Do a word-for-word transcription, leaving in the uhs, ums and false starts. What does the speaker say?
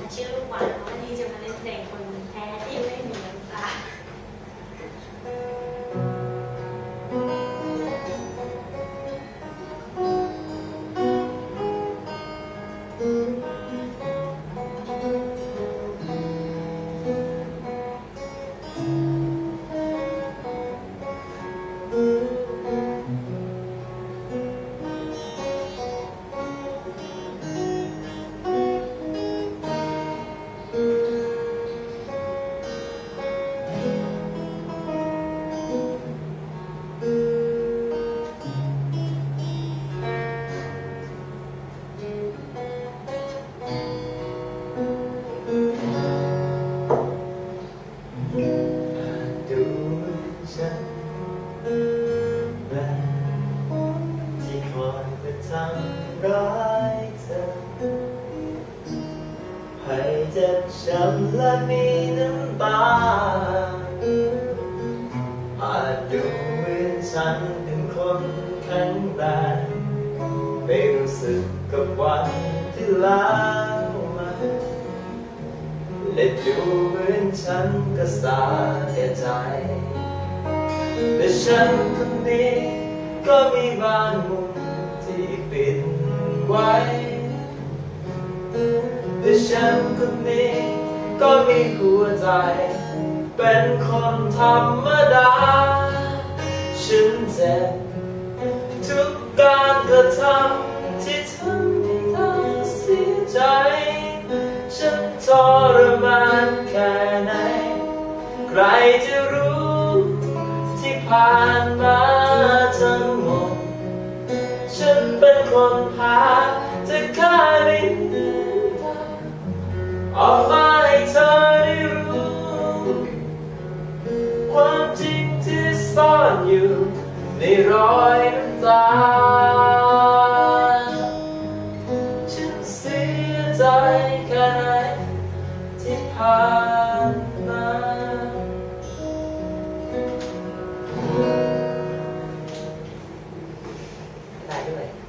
ชื่อลูกหวานวันนี้จะมาเล่นเพลงคนแพ้ที่ไม่มีน้ำตาช้ำและมีน้ำตาอาจดูเหมือนฉันเป็นคนแข็งแรงไม่รู้สึกกับวันที่แล้วมาและดูเหมือนฉันก็สาแก่ใจแต่ฉันคนนี้ก็มีบางมุมที่ปิดไว้แต่ฉันคนนี้ก็มีหัวใจเป็นคนธรรมดาฉันเจ็บทุกการกระทำที่ทำให้เธอเสียใจฉันทรมานแค่ไหนใครจะรู้ที่ผ่านมาทั้งหมดฉันเป็นคนพาเธอข้าไปออกมาให้เธอได้รู้ความจริงที่ซ่อนอยู่ในรอยน้ำตาฉันเสียใจแค่ไหนที่ผ่านมาได้ด้วย